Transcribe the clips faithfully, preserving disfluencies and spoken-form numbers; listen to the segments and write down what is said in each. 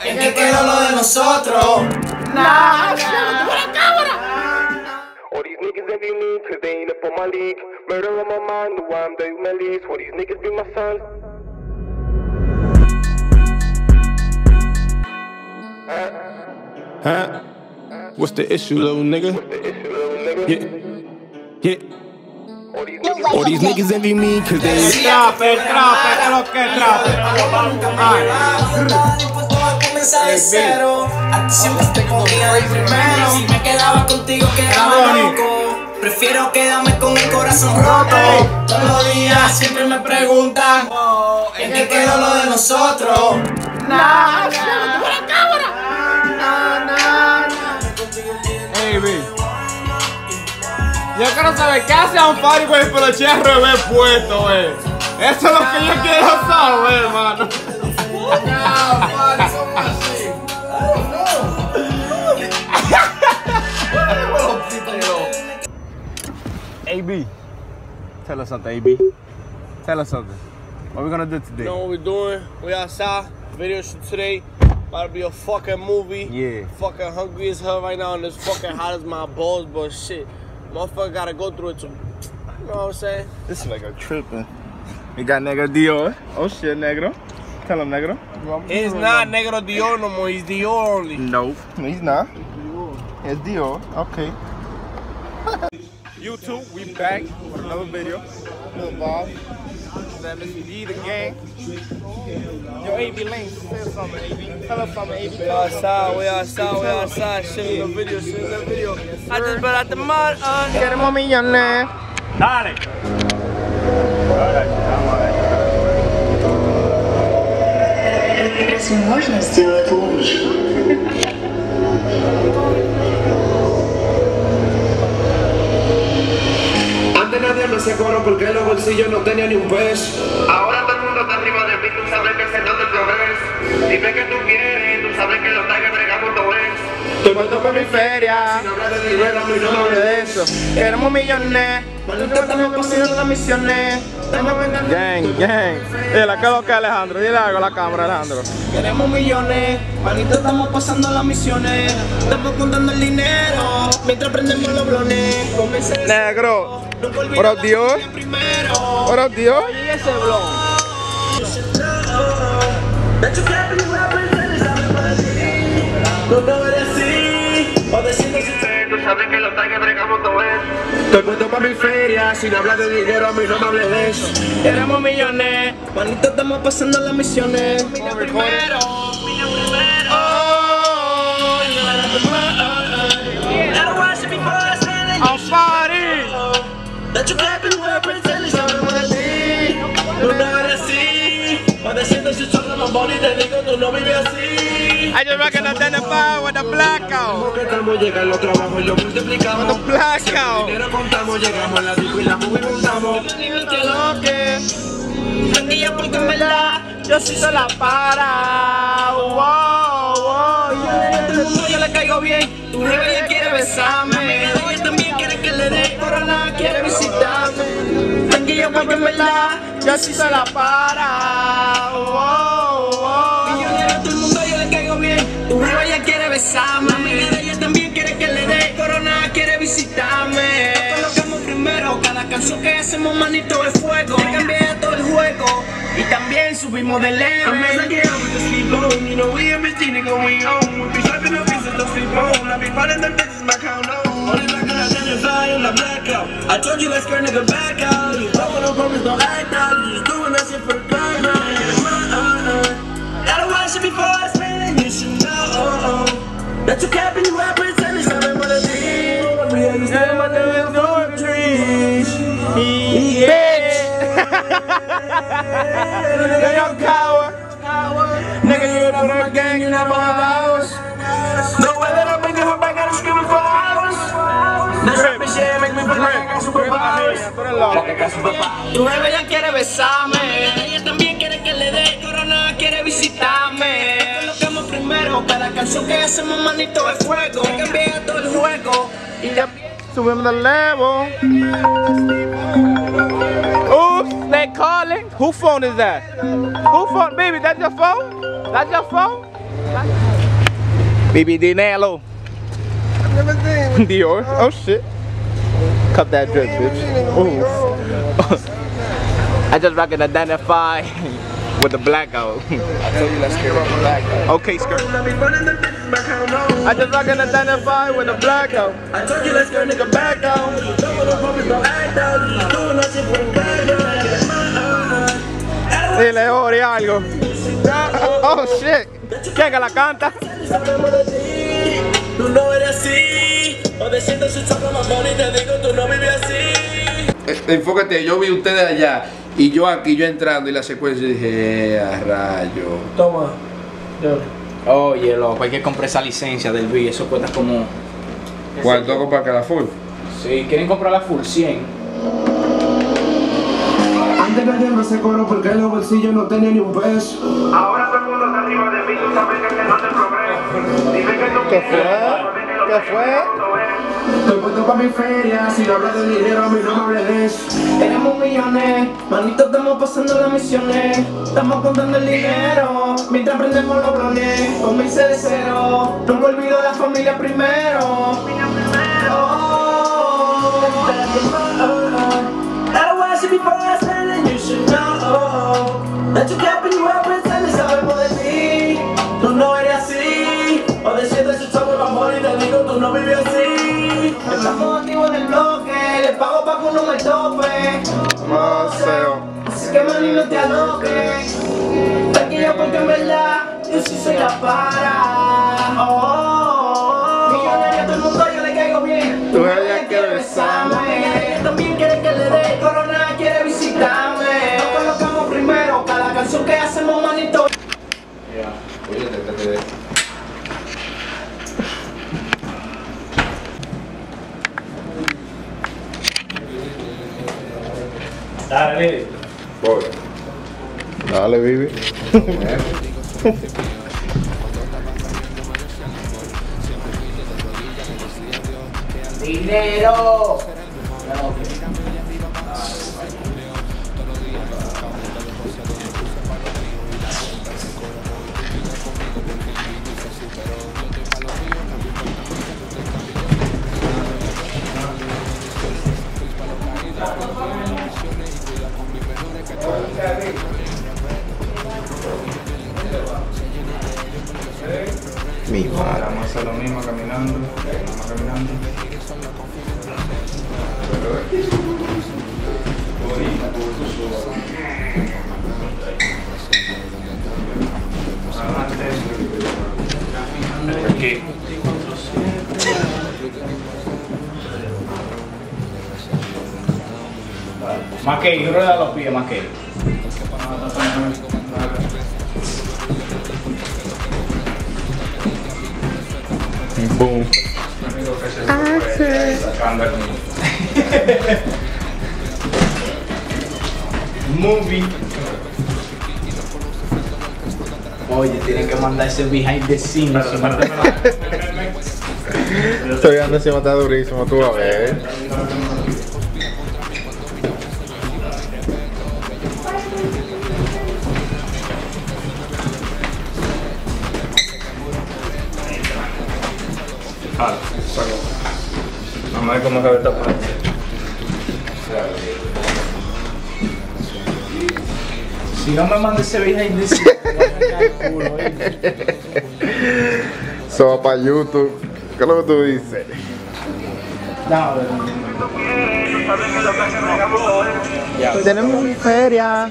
¿En qué quedó lo de nosotros? Nah, ¡buena cámara! All these niggas envy me cause they ain't up on my league. Murder on my mind, the why I'm the least. All these niggas be my sons. Huh? What's the issue, little nigga? Yeah. Yeah. All these niggas envy me cause they ain't. Trape, trape, ¿qué lo que trape? Ay. De cero, a ti siempre te ponía de primero. Si me quedaba contigo quedaba loco. Prefiero quedarme con el corazón roto. Todos los días siempre me preguntan ¿en qué quedó lo de nosotros? Nah, ¡buena cámara! Nah, nah, nah. Hey, B. Yo quiero saber qué hace un party con el peluche al revés puesto, wey. Eso es lo que yo quiero saber, hermano. A B, tell us something, A B. Tell us something. What we gonna do today? You know what we're doing? We outside. Video shoot today. About to be a fucking movie. Yeah. Fucking hungry as hell right now, and it's fucking hot as my balls, but shit. Motherfucker gotta go through it too. You know what I'm saying? This is like a tripping. We got Negro Dior. Oh shit, Negro. Tell him, Negro. It's not Negro Dior no more. He's Dior only. No, he's not. It's Dior. Okay. YouTube, we back with another video. Little Bob. That Mister D, the gang. Yo, A B Lane, say something, A B. Tell us something, A B. We outside, we outside, we outside. Shit in the video, shit in the video. I just been at the mud. Uh, Queremos millones. Dale. Разве можно сделать лучше? Antes nadie me hacía coro porque los bolsillos no tenían ni un peso. Ahora todo el mundo está arriba de mí, tú sabes que ese no te progreso. Dime que tú quieres, tú sabes que los tigres bregamos todo eso. Estoy muerto por mi feria. Sin hablar de dinero, a mí no me No hables de de eso. Queremos millones. Maldito estamos pasando las misiones. Gang, gang. Dile, ¿qué es lo que Alejandro? Dile algo a la cámara, Alejandro. Queremos millones, manito estamos pasando las misiones. Estamos contando el dinero mientras prendemos los blones. Comencé de Negro. nunca olvido What up, la Dior? familia primero. What up, Dior? Y ese blon. No te veré así, o diciendo si tú sabes que los tigres bregamos todo eso. Estoy puesto para mi feria, sin hablar de dinero, a mí no me hables de eso. queremos millones, manito estamos pasando las misiones. Familia primero, familia primero. Oh, you gotta be mine. I don't watch it before I stand in I'm party. that you clap and wear pretend it's not what I see. No te veré así, o diciendo si son los bonis te digo tú no vives así. I just reckon identify with the blackout. Como que estamos, llegan los trabajos y lo multiplicamos. With the blackout. Dinero contamos, llegamos a la disco y la movie montamos. Digan que lo que tranquila porque en verdad Yo sí se la para. Wow, wow. a todo el mundo yo le caigo bien. Tu jefe ya quiere besarme, ella también quiere que le dé corona, quiere visitarme. Tranquila porque en verdad Yo sí se la para. Wow, wow. millonero, a todo el mundo yo le caigo bien. Tu jefe ya quiere besarme, amiga de ella también quiere que le dé corona, quiere visitarme. Colocamos primero cada canción que hacemos, manito de fuego. Ya cambié todo el juego y también subimos de level. I'm as I get up with the sleep on. You know we have been cheating going on. We be swiping up pieces to sleep on. I be finding them bitches my count on. Only back on that damn fly on the blackout. I told you let's turn nigga back out. You don't want no promise, don't act out. You just doing that shit for the cloud. Gotta watch it before I spend it. You should know that you capping, you rap pretend it's not what it is. We understand what the hell's going trees. Yeah. You're your coward. Nigga, you're not for a gang, you're not for ours. No way that I'm making her back, gotta scream for hours. This rap shit make me feel like I got superpowers. Like I got superpowers. Tu jefe ya quiere besarme, ella también quiere que le dé corona, quiere visitarme. Colocamos primero cada canción que hacemos, manito de fuego. Ya cambié todo el juego y también Subimos the level. Oops, they calling. Who phone is that? Who phone? Baby, that's your phone? That's your phone? B B Dinello. I've never seen. Dior. Oh shit. Cut that drip, bitch. Ooh. I just reckon identify with the blackout. I told you let's get up the blackout. Okay, skirt. I just reckon identify with the blackout. I told you let's go nigga back out. Don't wanna promise no act out. Doing that shit for the back out. Dile, Ori, algo. Oh shit. ¿Quién que la canta? Tú no eres así. O de siento su chapa más bonita. Digo, tú no vives así. Enfócate, yo vi ustedes allá y yo aquí, yo entrando y la secuencia y dije, eh, a rayo. Toma. Oye, loco, hay que comprar esa licencia del B I, eso cuesta como... ¿Cuánto comprar cada full? Si quieren comprar la full, cien. Antes nadie me se coro porque en los bolsillos no tenía ni un peso. Ahora todo el mundo está arriba de mí. Tú sabes que no te progreso. Dime que tú ¿Qué fue? ¿Qué fue? Estoy puesto pa' mi feria, si no hablas de dinero a mí no me hables de eso. Tenemos millones, manito estamos pasando las misiones. Estamos contando el dinero, mientras prendemos los blones. Comience de cero, nunca olvido la familia primero. Oh, I watch it before I spend and you should know that you can't be represented, sabemos de ti. Tú no eres así, o de siete su chavo más bonito, digo tú no vives así. Estamos activos en el bloque, le pago pa' que uno me tope. No sé. Así que mani no te aloques, tranquilo porque en verdad yo sí soy la para. Oh, millonaria todo el mundo yo le caigo bien. Tú ella quiere besarme. Ella también quiere que le dé corona, quiere visitarme. Nos colocamos primero, cada canción que hacemos manito. Oye, te, te, te. Dale, Bibi. Voy. Dale, Bibi. Dinero. Mi madre. Vamos a hacer lo mismo caminando. Vamos caminando. Aquí. Mackey, rueda los pies, Mackey. Boom. Movie. Oye, tienen que mandar ese behind the scenes. Estoy dando encima, está durísimo, tú a ver. Ah, vamos a ver cómo se ve esta parte. Si no me mandas ese behind the scenes, me voy a sacar el culo, ¿eh? So, para YouTube, ¿qué es lo que tú dices? No, Tenemos feria.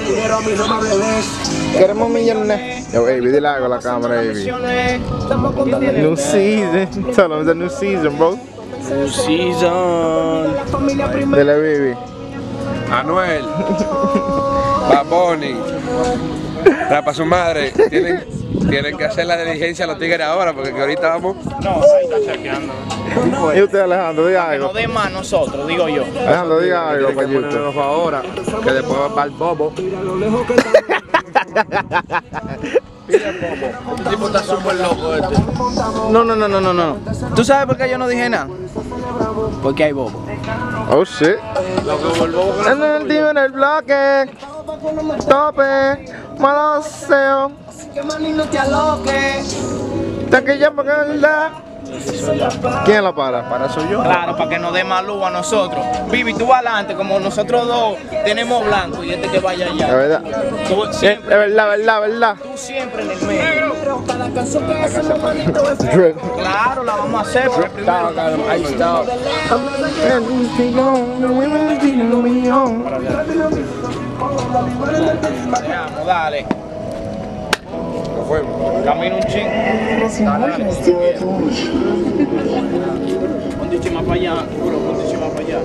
Queremos millones. Yo, baby, dile algo a la cámara, baby. New season. Tell them it's a new season, bro. New season. Dile, baby. Anuel. Baboni. Rapa su madre. Tienen, tienen que hacer la diligencia a los tigres ahora porque que ahorita vamos. no, ahí está chequeando. Y usted, Alejandro, diga Que no algo. dé más nosotros, digo yo. Alejandro, diga algo para Tienen que YouTube. ponernos ahora. Que después va el bobo. Este tipo está súper loco este. No, no, no, no, no, no. ¿Tú sabes por qué yo no dije nada? Porque hay bobo. Oh shit. En el tío en el bloque. Tope. Maloseo. Que mani no te aloques. Taquilla para la. ¿Quién la para? Para soy yo. Claro, para que nos dé más luz a nosotros. Vivi, tú vas adelante, como nosotros dos tenemos blanco y este que vaya allá. Es verdad. Tú Es siempre, verdad, verdad, verdad. tú siempre en el medio. Cada canción que hacemos, manito, es Dread. Claro, la vamos a hacer, pero primero. Ahí está. Vamos, dale. Nos fuimos. Camina un ching. Un dicho más para allá, puro, un dicho más para allá.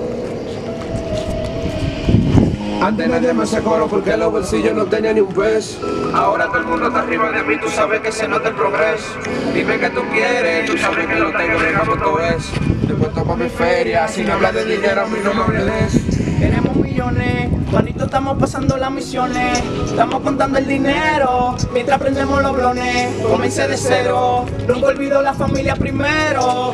Antes nadie me hacía coro porque en los bolsillos no tenía ni un peso. Ahora todo el mundo está arriba de mí, tú sabes que se nota el progreso. Dime que tú quieres, tú sabes que lo tengo, dejamos todo eso. Te puesto para mi feria, si no hablas de dinero a mí no me hables de eso. Tenemos millones, manito, estamos pasando las misiones. Estamos contando el dinero, mientras prendemos los blones. Comencé de cero, nunca olvido la familia primero.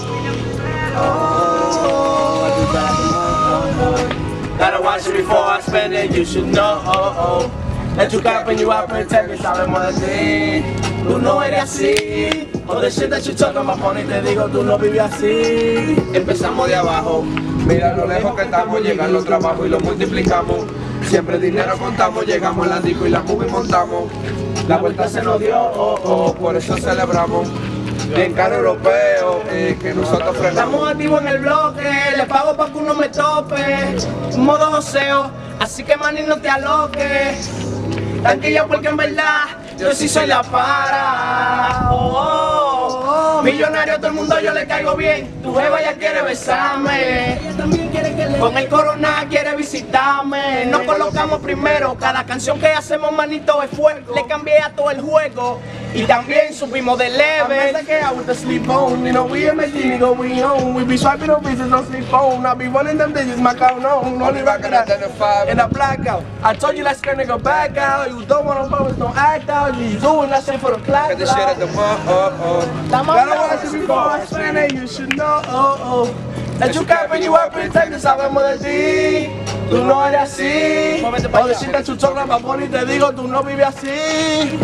Gotta watch it before I spend it, you should know. That you cap and you out pretend que sabemos de ti. Tú no eres así. All the shit that you talking about, honey, te digo, tú no vives así. Empezamos de abajo. Mira lo lejos que estamos, llegan los trabajos y los multiplicamos. Siempre dinero contamos, llegamos a la disco y la movie montamos. La vuelta se nos dio, oh, oh, por eso celebramos. Bien caro europeo, eh, que nosotros frenamos. Estamos activos en el bloque, le pago pa' que uno me tope. Modo joseo, así que mani no te aloques. Tranquila porque en verdad yo sí soy la para. Oh, oh, oh. Millonario, todo el mundo yo le caigo bien. Tu jeva ya quiere besarme. Con el corona quiere visitarme. Nos colocamos primero. Cada canción que hacemos, manito, es fuego. Le cambié a todo el juego. Y también subimos de level. I get out with the sleep on, you know, we in the genie go we home. We be swiping on business, no sleep on. I be running them digits, my count on. Only rockin' at the five in a blackout. I told you let's get nigga back out. You don't wanna promise, don't act out. You doing that shit for the clock. Get the shit at the mall, oh, oh. Gotta watch it before I spend it, you should know. Oh, oh. That you cap and you are pretending, sabemos de ti. Tú no eres así. O decirte tu chorra, papón, y te digo, tú no vives así.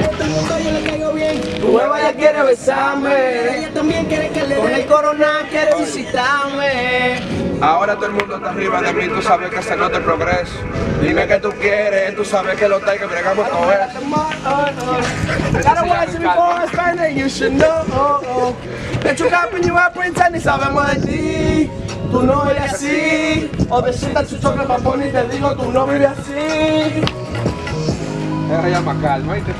Tu jeva ya quiere besarme. Ella también quiere que le dé. Con el corona quiere visitarme. Ahora todo el mundo está arriba de mí, tú sabes que se nota el progreso. Dime que tú quieres, tú sabes que lo tengo, que bregamos todo eso. Gotta watch it before I spend it, you should know. That you cap and you are pretending, sabemos de ti. Tú no eres así. O decirte tu chocolate, papón, y te digo, tú no vives así. Era ya más calma, ¿viste?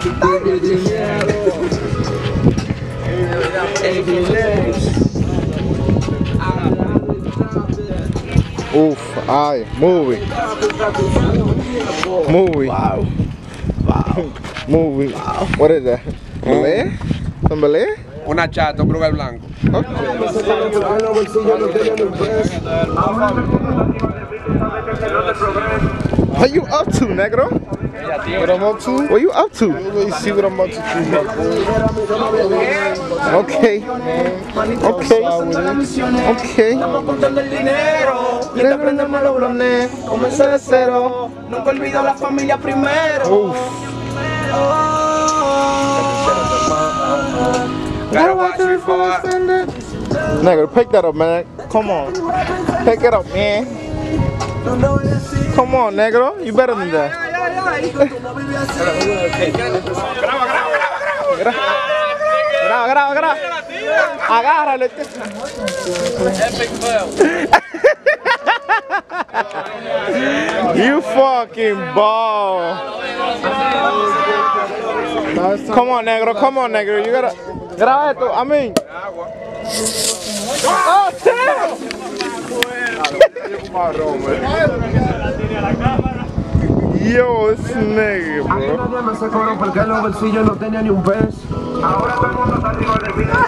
Uf, ay, movie. Movie. Wow. Wow. Movie. Wow. What is that? Belé? ¿Son Belé? Una chata, un Brugal blanco. What you up to, negro? What I'm up to? What you up to? Let me see what I'm up to. Okay. Okay. Okay. Estamos contando el dinero. Mientras prendemos los blones. Comencé de cero. Nunca olvido la familia primero. Uf. Gotta watch it before I spend it. Negro, pick that up, man. Come on. Pick it up, man. Come on, negro. You better than that. Graba, graba, graba. Agárralo. You fucking ball. Come on, negro. Come on, negro. You gotta. Graba esto. I mean. Oh, damn. Yo, this nigga, bro. Nadie me hace coro porque en los bolsillos no tenía ni un peso. Ahora todo el mundo está arriba de mí.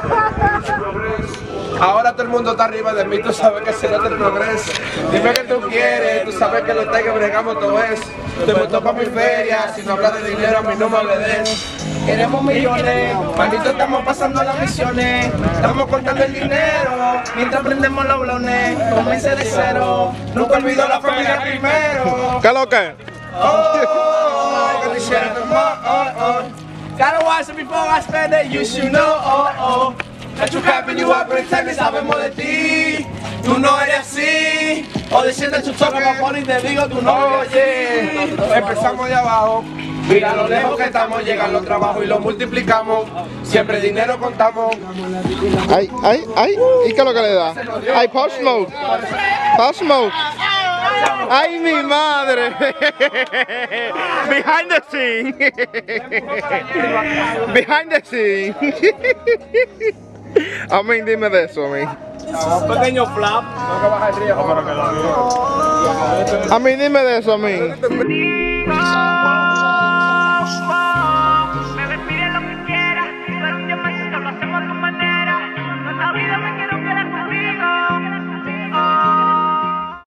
Ahora todo el mundo está arriba de mí, tú sabes que se nota el progreso. Dime que tú quieres, tú sabes que lo tengo, bregamos todo eso. Te meto pa' mi feria, si no hablas de dinero a mí no me hables de eso. Queremos millones, maldito estamos pasando las misiones. Estamos contando el dinero, mientras prendemos los blones. Comencé de cero, nunca olvido la familia primero. ¿Qué lo que? Oh, oh, oh, oh. Gotta watch it before I spend it, you should know, oh, oh. That you capping, you are pretending, sabemos de ti. Tú no eres así. O desciende tu toque, papón, y te digo, tú no Oye, empezamos de abajo. Mira lo lejos que estamos, llegan los trabajos y los multiplicamos. Siempre dinero contamos. Ay, ay, ay. ¿Y qué es lo que le da? Ay, Pop Smoke. Pop Smoke. Ay, mi madre. Behind the scene. Behind the scene. A mí, dime de eso, a mí. Un pequeño flap. A mí, dime de eso, a mí.